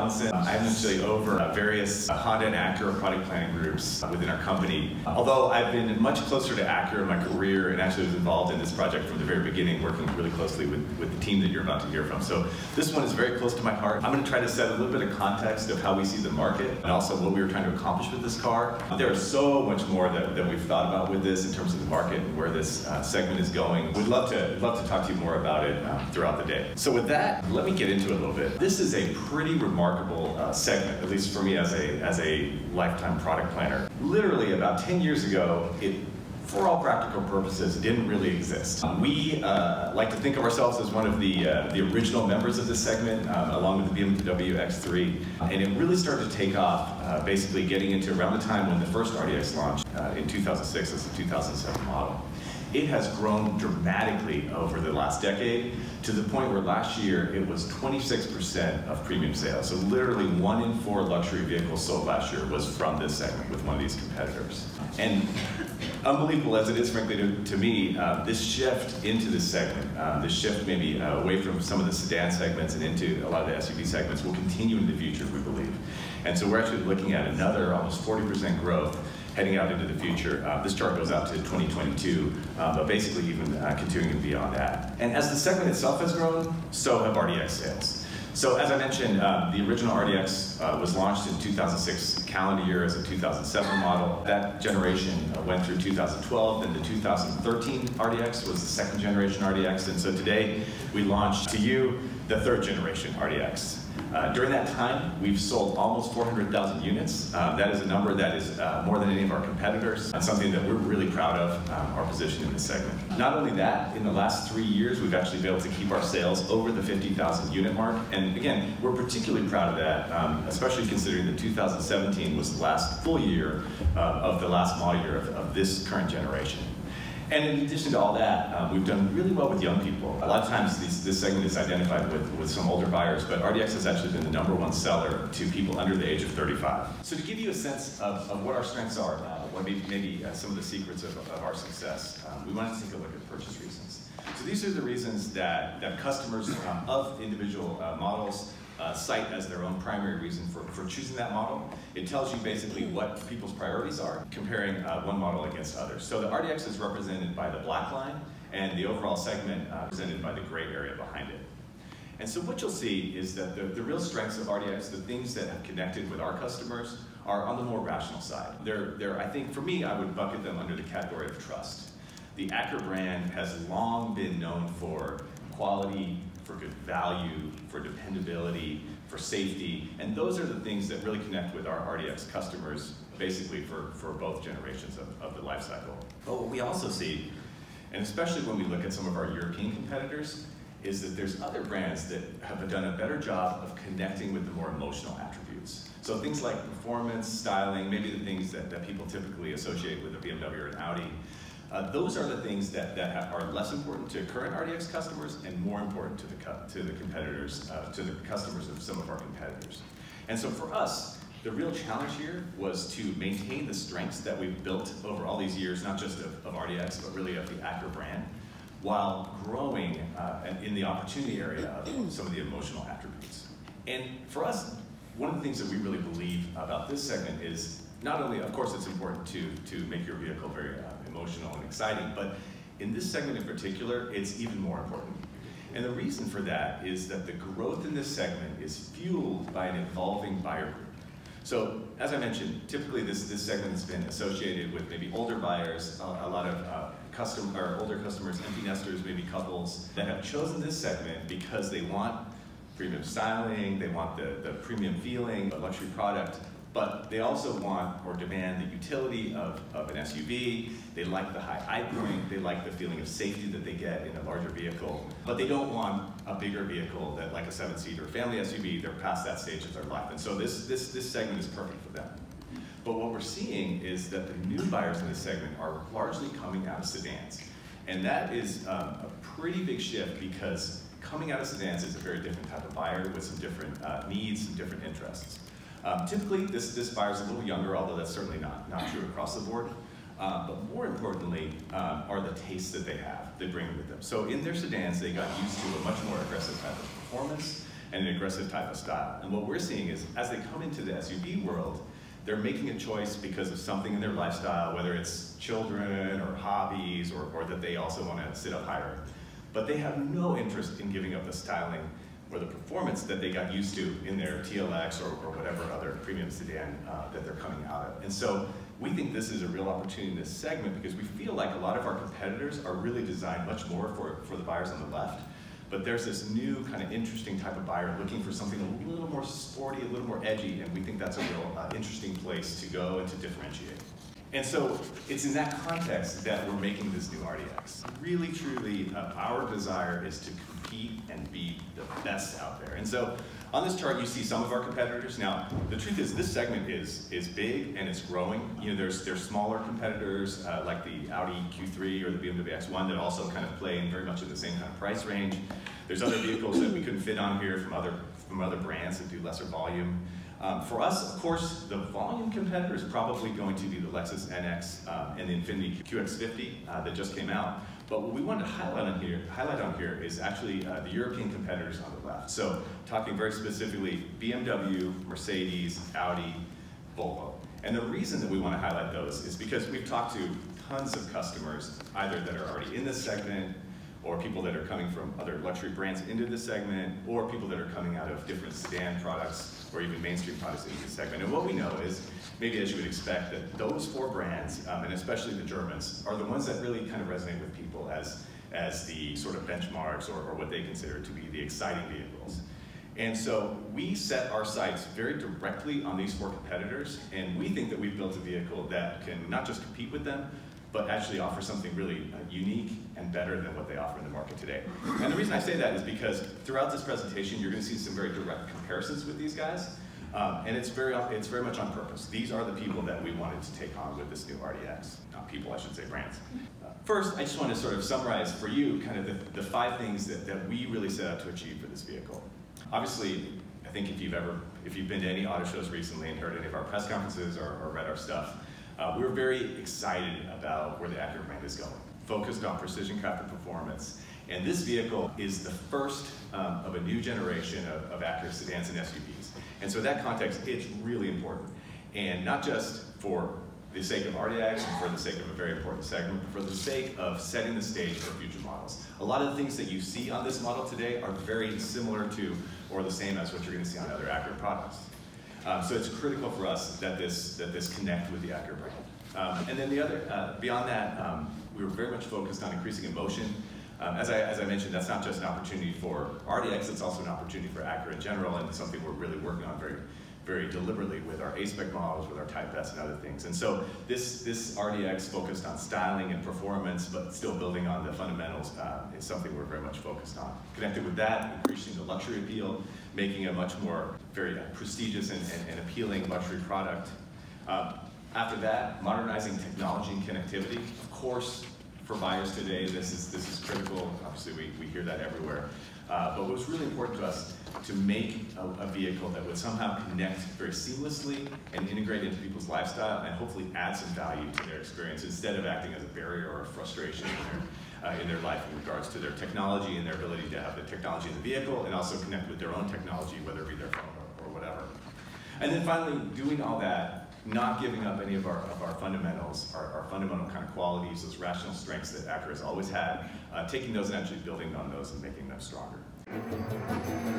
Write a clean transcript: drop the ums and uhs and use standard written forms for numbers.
Robinson. I'm actually over various Honda and Acura product planning groups within our company. Although I've been much closer to Acura in my career and actually was involved in this project from the very beginning, working really closely with the team that you're about to hear from. So this one is very close to my heart. I'm going to try to set a little bit of context of how we see the market and also what we were trying to accomplish with this car. There is so much more that we've thought about with this in terms of the market and where this segment is going. We'd love to talk to you more about it throughout the day. So with that, let me get into it a little bit. This is a pretty remarkable segment, at least for me as a lifetime product planner. Literally about 10 years ago, it, for all practical purposes, didn't really exist. We like to think of ourselves as one of the original members of this segment, along with the BMW X3, and it really started to take off, basically getting into around the time when the first RDX launched in 2006 as the 2007 model. It has grown dramatically over the last decade to the point where last year it was 26% of premium sales. So literally 1 in 4 luxury vehicles sold last year was from this segment with one of these competitors. And unbelievable as it is, frankly, to me, this shift into this segment, this shift maybe away from some of the sedan segments and into a lot of the SUV segments will continue in the future, we believe. And so we're actually looking at another almost 40% growth heading out into the future. This chart goes out to 2022, but basically even continuing beyond that. And as the segment itself has grown, so have RDX sales. So as I mentioned, the original RDX was launched in 2006 calendar year as a 2007 model. That generation went through 2012, then the 2013 RDX was the second generation RDX, and so today we launched to you the third generation RDX. During that time, we've sold almost 400,000 units. That is a number that is more than any of our competitors, and something that we're really proud of, our position in this segment. Not only that, in the last 3 years, we've actually been able to keep our sales over the 50,000 unit mark. And again, we're particularly proud of that, especially considering that 2017 was the last full year of the last model year of this current generation. And in addition to all that, we've done really well with young people. A lot of times this segment is identified with some older buyers, but RDX has actually been the #1 seller to people under the age of 35. So to give you a sense of what our strengths are, what maybe some of the secrets of our success, we wanted to take a look at purchase reasons. So these are the reasons that customers of individual models cite as their own primary reason for choosing that model. It tells you basically what people's priorities are, comparing one model against others. So the RDX is represented by the black line, and the overall segment represented by the gray area behind it. And so what you'll see is that the real strengths of RDX, the things that have connected with our customers, are on the more rational side. I think, for me, I would bucket them under the category of trust. The Acura brand has long been known for quality, for good value, for dependability, for safety, and those are the things that really connect with our RDX customers, basically for both generations of the life cycle. But what we also see, and especially when we look at some of our European competitors, is that there's other brands that have done a better job of connecting with the more emotional attributes. So things like performance, styling, maybe the things that people typically associate with a BMW or an Audi. Those are the things that are less important to current RDX customers and more important to the competitors, to the customers of some of our competitors. And so for us, the real challenge here was to maintain the strengths that we've built over all these years, not just of RDX, but really of the Acura brand, while growing in the opportunity area of some of the emotional attributes. And for us, one of the things that we really believe about this segment is not only, of course, it's important to make your vehicle very emotional and exciting, but in this segment in particular, it's even more important. And the reason for that is that the growth in this segment is fueled by an evolving buyer group. So, as I mentioned, typically this segment has been associated with maybe older buyers, a lot of older customers, empty nesters, maybe couples that have chosen this segment because they want premium styling, they want the premium feeling, a luxury product, but they also want or demand the utility of an SUV. They like the high eye point, they like the feeling of safety that they get in a larger vehicle, but they don't want a bigger vehicle that, like a 7-seater family SUV. They're past that stage of their life, and so this segment is perfect for them. But what we're seeing is that the new buyers in this segment are largely coming out of sedans, and that is a pretty big shift because coming out of sedans is a very different type of buyer with some different needs, some different interests. Typically, this buyer's a little younger, although that's certainly not true across the board. But more importantly, are the tastes that they bring with them. So in their sedans, they got used to a much more aggressive type of performance. and an aggressive type of style. And what we're seeing is, as they come into the SUV world, they're making a choice because of something in their lifestyle, whether it's children or hobbies or that they also want to sit up higher. But they have no interest in giving up the styling or the performance that they got used to in their TLX or whatever other premium sedan that they're coming out of. And so we think this is a real opportunity in this segment because we feel like a lot of our competitors are really designed much more for the buyers on the left. But there's this new kind of interesting type of buyer looking for something a little more sporty, a little more edgy, and we think that's a real interesting place to go and to differentiate. And so it's in that context that we're making this new RDX. Really, truly, our desire is to compete and be the best out there. And so on this chart, you see some of our competitors. Now, the truth is this segment is big and it's growing. You know, there's smaller competitors like the Audi Q3 or the BMW X1 that also kind of play in very much in the same kind of price range. There's other vehicles that we couldn't fit on here from other brands that do lesser volume. For us, of course, the volume competitor is probably going to be the Lexus NX and the Infiniti QX50 that just came out. But what we wanted to highlight on here is actually the European competitors on the left. So talking very specifically BMW, Mercedes, Audi, Volvo. And the reason that we want to highlight those is because we've talked to tons of customers, either that are already in this segment, or people that are coming from other luxury brands into this segment, or people that are coming out of different sedan products, or even mainstream products into this segment. And what we know is, maybe as you would expect, that those four brands, and especially the Germans, are the ones that really kind of resonate with people as the sort of benchmarks or what they consider to be the exciting vehicles. And so we set our sights very directly on these four competitors, and we think that we've built a vehicle that can not just compete with them, but actually offer something really unique and better than what they offer in the market today. And the reason I say that is because throughout this presentation, you're going to see some very direct comparisons with these guys, and it's very much on purpose. These are the people that we wanted to take on with this new RDX. Not people, I should say brands. First, I just want to sort of summarize for you kind of the 5 things that we really set out to achieve for this vehicle. Obviously, I think if you've been to any auto shows recently and heard any of our press conferences or read our stuff, we were very excited about where the Acura brand is going, focused on precision crafted performance. And this vehicle is the first of a new generation of Acura sedans and SUVs. And so in that context, it's really important. And not just for the sake of RDX and for the sake of a very important segment, but for the sake of setting the stage for future models. A lot of the things that you see on this model today are very similar to or the same as what you're going to see on other Acura products. So it's critical for us that this connect with the Acura brand. And then the other, beyond that, we were very much focused on increasing emotion. As I mentioned, that's not just an opportunity for RDX, it's also an opportunity for Acura in general, and something we're really working on very deliberately with our A-Spec models, with our Type S and other things. And so this RDX focused on styling and performance, but still building on the fundamentals is something we're very much focused on. Connected with that, increasing the luxury appeal, making a much more very prestigious and appealing luxury product. After that, modernizing technology and connectivity. Of course, for buyers today, this is critical. Obviously, we hear that everywhere. But what was really important to us to make a vehicle that would somehow connect very seamlessly and integrate into people's lifestyle and hopefully add some value to their experience instead of acting as a barrier or a frustration in their life in regards to their technology and their ability to have the technology in the vehicle and also connect with their own technology, whether it be their phone or whatever. And then finally, doing all that, not giving up any of our fundamentals, our fundamental kind of qualities, those rational strengths that Acura has always had, taking those and actually building on those and making them stronger.